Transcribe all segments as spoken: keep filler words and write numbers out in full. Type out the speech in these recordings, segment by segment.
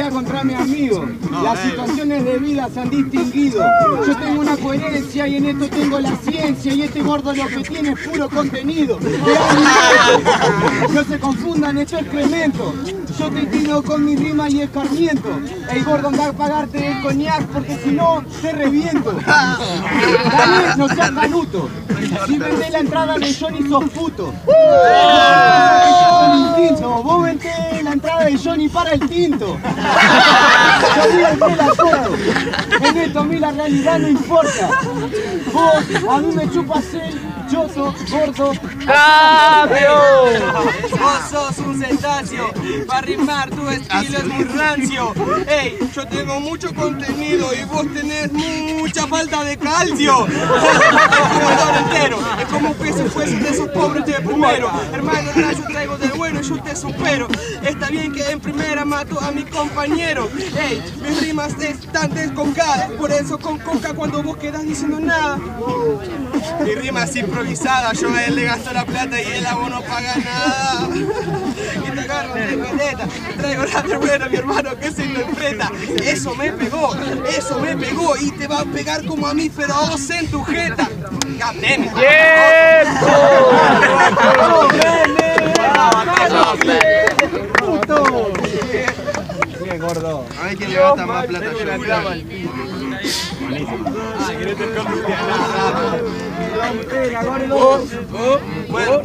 pelea contra mi amigo. Las situaciones de vida se han distinguido. Yo tengo una coherencia y en esto tengo la ciencia. Y este gordo lo que tiene es puro contenido. No se confundan, esto es Clemento. Yo te tiro con mi rima y escarmiento. El gordo anda a pagarte el coñac porque si no te reviento. Dale, no seas canuto. Si vendés la entrada de Johnny sos puto. Instinto. Vos vendés la entrada de Johnny para el tinto. Yo digo el que la corto. En esto a mí la realidad no importa. Vos a mí me chupas el choto, gordo. ¡Cambio! Vos sos un cetáceo, para rimar tu estilo es muy rancio. Ey, yo tengo mucho contenido y vos tenés mucha falta de calcio. Entero. Es como que se fuesen de esos pobres de primero. Hermano, yo traigo del bueno y yo te supero. Está bien que en primera mato a mi compañero. Ey, mis rimas están desconcadas, por eso con coca cuando vos quedas diciendo nada. Mi rima es improvisada, yo a él le gasto la plata y él a vos no paga nada. Y te agarro de caleta, traigo la de bueno, mi hermano, que se interpreta. Eso me pegó, eso me pegó y te va a pegar como a mí, pero a vos en tu jeta. ¡Gateme! ¡Tiempo! Bien, gordo. A ver quién le gasta más plata. Bueno,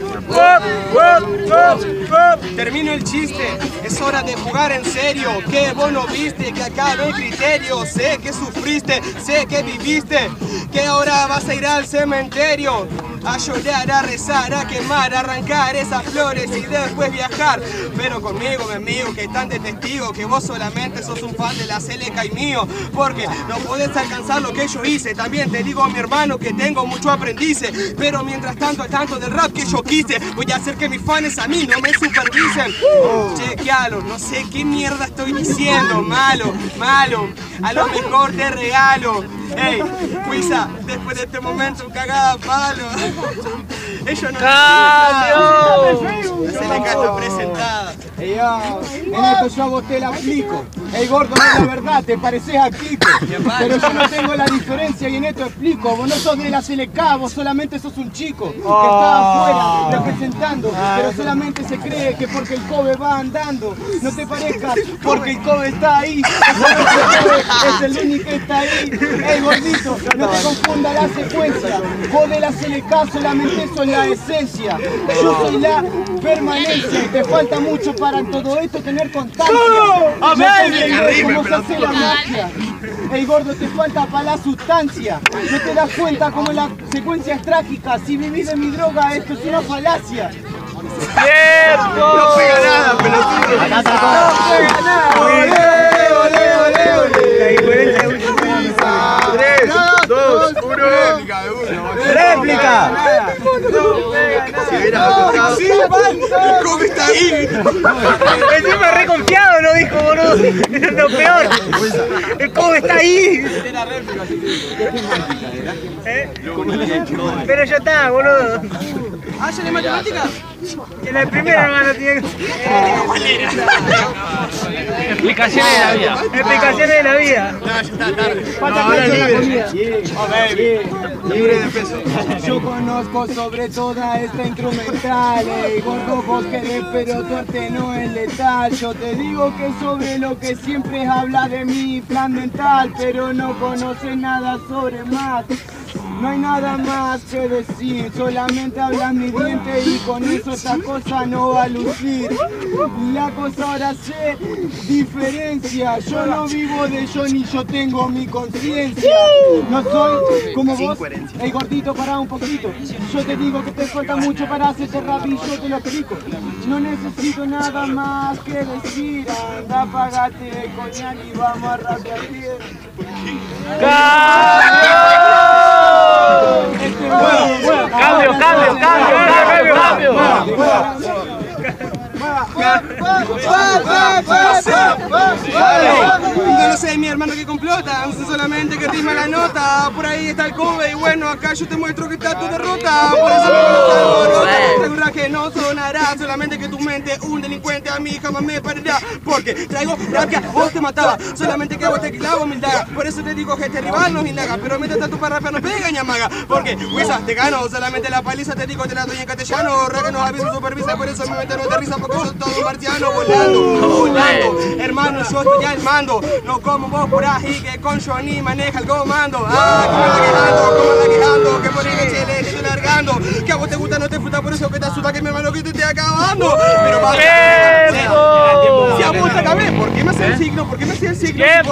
termino el chiste, es hora de jugar en serio. Que vos no viste, que acá no hay criterio. Sé que sufriste, sé que viviste, que ahora vas a ir al cementerio a llorar, a rezar, a quemar, a arrancar esas flores y después viajar. Pero conmigo, mi amigo, que están de testigo que vos solamente sos un fan de la C L K y mío, porque no podés alcanzar lo que yo hice. También te digo, mi hermano, que tengo mucho aprendice, pero mientras tanto, al tanto del rap que yo quise, voy a hacer que mis fans a mí no me supervisen. Chequealo, no sé qué mierda estoy diciendo, malo, malo, a lo mejor te regalo. Ey, Cuisa, después de este momento cagada palo. Ellos no ¡Cambio! La C L K está presentada. Ey, yo, en esto yo a vos te la aplico. El gordo no es la verdad, te pareces a Kiko. Pero yo no tengo la diferencia y en esto explico. Vos no sos de la C L K, vos solamente sos un chico que está afuera representando. Pero solamente se cree que porque el Kobe va andando. No te parezcas porque el Kobe está ahí. Es el único que está ahí. Ey, gordito, no te confunda la secuencia. Vos de la C L K solamente sos la esencia. Yo soy la permanencia y te falta mucho para todo esto tener constancia. No te cómo se hace la magia. Ey, gordo, te falta para la sustancia. No te das cuenta cómo la secuencia es trágica. Si vivís de mi droga, esto es una falacia. ¡Tiempo! No pega nada, pelotudo. No pega nada. Olé, olé, olé, olé. tres, dos, uno. ¡Réplica! Si hubieras contado. El Kobe está ahí. Encima re confiado lo dijo, boludo. Es lo peor. El Kobe está ahí. ¿Eh? Pero ya está, boludo. ¿Ah, ya de matemática? En la primera hermano tiene que... Explicaciones de la vida. Explicaciones de la vida. No, ya está tarde. Falta Ahora que libre. comida. Libre de peso. Yo conozco sobre toda esta instrumental. Ey, gordo, vos querés, pero tu arte no es letal. Yo te digo que sobre lo que siempre habla de mi plan mental, pero no conoces nada sobre más. No hay nada más que decir, solamente hablan mi diente y con eso esta cosa no va a lucir. La cosa ahora se diferencia, yo no vivo de yo ni yo tengo mi conciencia. No soy como vos, el gordito, pará un poquito. Yo te digo que te falta mucho para hacerte rap y yo te lo explico. No necesito nada más que decir, anda, apagate el coñac y vamos a rapear bien. Cambio, cambio, cambio, cambio, cambio. No lo sé, mi hermano que complota, no sé solamente que rima la nota. Por ahí está el Kobe y bueno, acá yo te muestro que está tu derrota. Por eso me gusta el gordo, que no sonará. solamente que tu mente, un delincuente a mí jamás me parirá. Porque traigo rabia, vos te mataba, solamente que vos te clavo mil dagas. Por eso te digo que este rival no es indaga, pero mientras tanto para rapear no pega ñamaga. Porque, Wisa, te gano, solamente la paliza te digo, te la doy en castellano. Raga nos avisa, supervisa, por eso mi mente no aterriza, porque soy todo un marciano volando, volando. Hermano, yo estoy al mando, no como vos por ahí que con Johnny maneja el comando. Ah, como la quejando, como la quejando, que por ahí que chile, te estoy largando. Que a vos te gusta, no te fruta, por eso que te asusta, que mi hermano que te esté acabando. Pero va, si a vos te acabé, ¿por qué me hace el signo? ¿Por qué me hace el signo?